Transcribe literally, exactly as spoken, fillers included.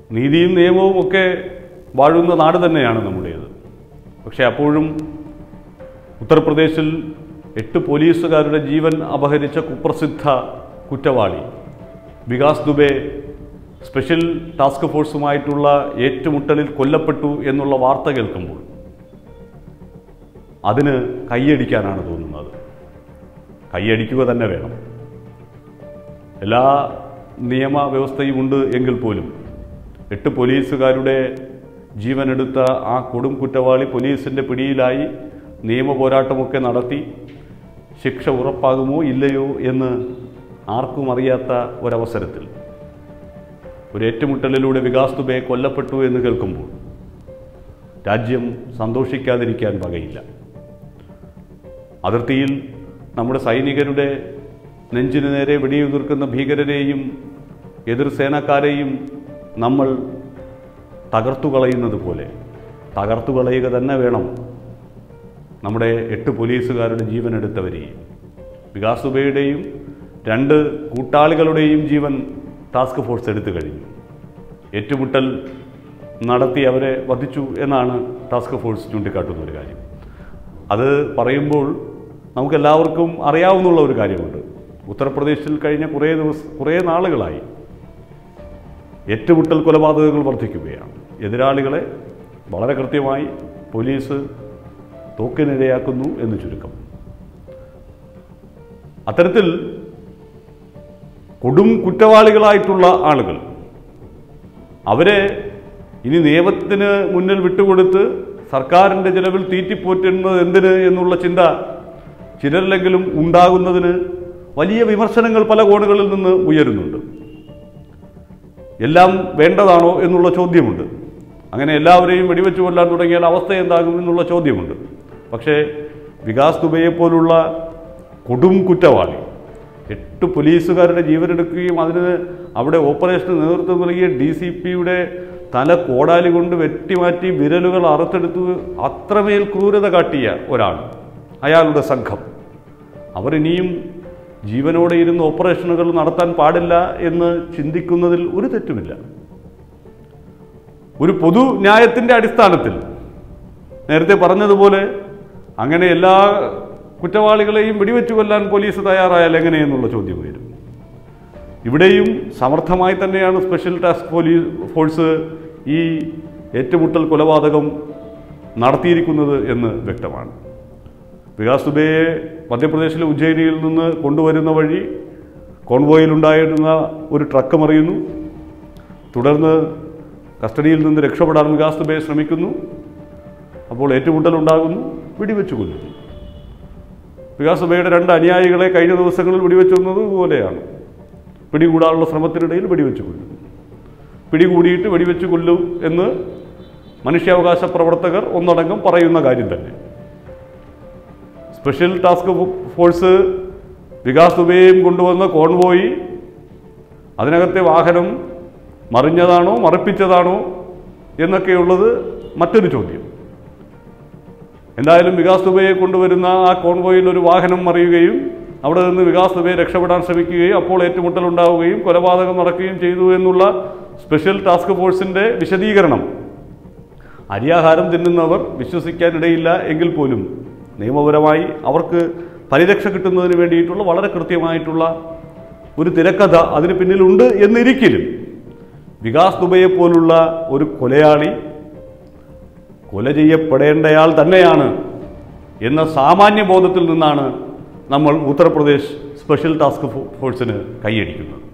നീതിയും നിയമവും ഒക്കെ വാഴുന്ന നാട് തന്നെയാണ് നമ്മുടേത്. പക്ഷേ അപ്പോഴും ഉത്തർപ്രദേശിൽ എട്ട് പോലീസുകാരുടെ ജീവൻ അപഹരിച്ച കുപ്രസിദ്ധ കുറ്റവാളി വികാസ് ദുബെ സ്പെഷ്യൽ ടാസ്ക് ഫോഴ്സുമായിട്ടുള്ള ഏറ്റുമുട്ടലിൽ കൊല്ലപ്പെട്ടു എന്നുള്ള വാർത്ത കേൾക്കുമ്പോൾ അതിന് കൈയടിക്കാനാണ് തോന്നുന്നത്. കൈയടിക്കുക തന്നെ വേണം. എല്ലാ നിയമവ്യവസ്ഥയും ഉണ്ട് എങ്കിൽ പോലും എട്ട് പോലീസുകാരുടെ ജീവനെടുത്ത ആ കൊടും കുറ്റവാളി പോലീസിൻ്റെ പിടിയിലായി നിയമ പോരാട്ടമൊക്കെ നടത്തി ശിക്ഷ ഉറപ്പാകുമോ ഇല്ലയോ എന്ന് ആർക്കും അറിയാത്ത ഒരവസരത്തിൽ ഒരു ഏറ്റുമുട്ടലിലൂടെ വികാസ് ദുബെ കൊല്ലപ്പെട്ടു എന്ന് കേൾക്കുമ്പോൾ രാജ്യം സന്തോഷിക്കാതിരിക്കാൻ വകയില്ല. അതിർത്തിയിൽ നമ്മുടെ സൈനികരുടെ നെഞ്ചിനു നേരെ വെടിയുതിർക്കുന്ന ഭീകരരെയും എതിർ സേനക്കാരെയും നമ്മൾ തകർത്തു കളയുന്നത് പോലെ തകർത്തു കളയുക തന്നെ വേണം നമ്മുടെ എട്ട് പോലീസുകാരുടെ ജീവനെടുത്തവരെയും. വികാസ് ദുബെയുടെയും രണ്ട് കൂട്ടാളികളുടെയും ജീവൻ ടാസ്ക് ഫോഴ്സ് എടുത്തു കഴിഞ്ഞു. ഏറ്റുമുട്ടൽ നടത്തി അവരെ വധിച്ചു എന്നാണ് ടാസ്ക് ഫോഴ്സ് ചൂണ്ടിക്കാട്ടുന്ന ഒരു കാര്യം. അത് പറയുമ്പോൾ നമുക്കെല്ലാവർക്കും അറിയാവുന്ന ഒരു കാര്യമുണ്ട്. ഉത്തർപ്രദേശിൽ കഴിഞ്ഞ കുറേ ദിവസം കുറേ നാളുകളായി ഏറ്റുമുട്ടൽ കൊലപാതകങ്ങൾ വർദ്ധിക്കുകയാണ്. എതിരാളികളെ വളരെ കൃത്യമായി പോലീസ് തോക്കിനിരയാക്കുന്നു എന്ന് ചുരുക്കം. അത്തരത്തിൽ കൊടും കുറ്റവാളികളായിട്ടുള്ള ആളുകൾ അവരെ ഇനി നിയമത്തിന് മുന്നിൽ വിട്ടുകൊടുത്ത് സർക്കാരിൻ്റെ ചിലവിൽ തീറ്റിപ്പോറ്റുന്നത് എന്തിന് എന്നുള്ള ചിന്ത ചിലരിലെങ്കിലും ഉണ്ടാകുന്നതിന് വലിയ വിമർശനങ്ങൾ പല കോണുകളിൽ നിന്ന് ഉയരുന്നുണ്ട്. എല്ലാം വേണ്ടതാണോ എന്നുള്ള ചോദ്യമുണ്ട്. അങ്ങനെ എല്ലാവരെയും വെടിവെച്ച് കൊല്ലാൻ തുടങ്ങിയാൽ അവസ്ഥ എന്താകും എന്നുള്ള ചോദ്യമുണ്ട്. പക്ഷേ വികാസ് ദുബെയെ പോലുള്ള കൊടും കുറ്റവാളി എട്ട് പോലീസുകാരുടെ ജീവനെടുക്കുകയും അതിന് അവിടെ ഓപ്പറേഷന് നേതൃത്വം നൽകിയ ഡി സി പിയുടെ തല കോടാലി കൊണ്ട് വെട്ടിമാറ്റി വിരലുകൾ അറുത്തെടുത്ത് അത്രമേൽ ക്രൂരത കാട്ടിയ ഒരാൾ, അയാളുടെ സംഘം, അവർ ഇനിയും ജീവനോടെ ഇരുന്ന് ഓപ്പറേഷനുകൾ നടത്താൻ പാടില്ല എന്ന് ചിന്തിക്കുന്നതിൽ ഒരു തെറ്റുമില്ല. ഒരു പൊതു ന്യായത്തിൻ്റെ അടിസ്ഥാനത്തിൽ നേരത്തെ പറഞ്ഞതുപോലെ അങ്ങനെ എല്ലാ കുറ്റവാളികളെയും വെടിവെച്ചു കൊല്ലാൻ പോലീസ് തയ്യാറായാൽ എങ്ങനെയെന്നുള്ള ചോദ്യം വരും. ഇവിടെയും സമർത്ഥമായി തന്നെയാണ് സ്പെഷ്യൽ ടാസ്ക് പോലീസ് ഫോഴ്സ് ഈ ഏറ്റുമുട്ടൽ കൊലപാതകം നടത്തിയിരിക്കുന്നത് എന്ന് വ്യക്തമാണ്. വികാസ് ദുബെയെ മധ്യപ്രദേശിലെ ഉജ്ജയിനിയിൽ നിന്ന് കൊണ്ടുവരുന്ന വഴി കോൺവോയിലുണ്ടായിരുന്ന ഒരു ട്രക്ക് മറിയുന്നു. തുടർന്ന് കസ്റ്റഡിയിൽ നിന്ന് രക്ഷപ്പെടാൻ വികാസ് ദുബെ ശ്രമിക്കുന്നു. അപ്പോൾ ഏറ്റുമുട്ടലുണ്ടാകുന്നു, വെടിവെച്ചു കൊല്ലുന്നു. വികാസ് ദുബെയുടെ രണ്ട് അനുയായികളെ കഴിഞ്ഞ ദിവസങ്ങളിൽ വെടിവെച്ചുന്നത് പോലെയാണ്. പിടികൂടാനുള്ള ശ്രമത്തിനിടയിൽ വെടിവെച്ചു കൊല്ലുന്നു. പിടികൂടിയിട്ട് വെടിവെച്ചു കൊല്ലും എന്ന് മനുഷ്യാവകാശ പ്രവർത്തകർ ഒന്നടങ്കം പറയുന്ന കാര്യം തന്നെ. സ്പെഷ്യൽ ടാസ്ക് ഫോഴ്സ് വികാസ് ദുബെയും കൊണ്ടുവന്ന കോൺവോയി അതിനകത്തെ വാഹനം മറിഞ്ഞതാണോ മറിപ്പിച്ചതാണോ എന്നൊക്കെയുള്ളത് മറ്റൊരു ചോദ്യം. എന്തായാലും വികാസ് ദുബെയെ കൊണ്ടുവരുന്ന ആ കോൺവോയിൽ ഒരു വാഹനം മറിയുകയും അവിടെ നിന്ന് വികാസ് ദുബെ രക്ഷപ്പെടാൻ ശ്രമിക്കുകയും അപ്പോൾ ഏറ്റുമുട്ടലുണ്ടാവുകയും കൊലപാതകം നടക്കുകയും ചെയ്തു എന്നുള്ള സ്പെഷ്യൽ ടാസ്ക് ഫോഴ്സിൻ്റെ വിശദീകരണം അരിയാഹാരം തിന്നുന്നവർ വിശ്വസിക്കാനിടയില്ല എങ്കിൽ പോലും നിയമപരമായി അവർക്ക് പരിരക്ഷ കിട്ടുന്നതിന് വേണ്ടിയിട്ടുള്ള വളരെ കൃത്യമായിട്ടുള്ള ഒരു തിരക്കഥ അതിന് പിന്നിലുണ്ട് എന്നിരിക്കലും വികാസ് ദുബെയെ പോലുള്ള ഒരു കൊലയാളി കൊല ചെയ്യപ്പെടേണ്ടയാൾ തന്നെയാണ് എന്ന സാമാന്യ ബോധത്തിൽ നിന്നാണ് നമ്മൾ ഉത്തർപ്രദേശ് സ്പെഷ്യൽ ടാസ്ക് ഫോഴ്സിന് കൈയടിക്കുന്നത്.